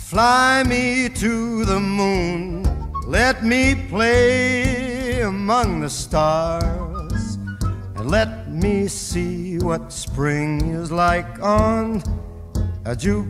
Fly me to the moon, let me play among the stars, and let me see what spring is like on a jukebox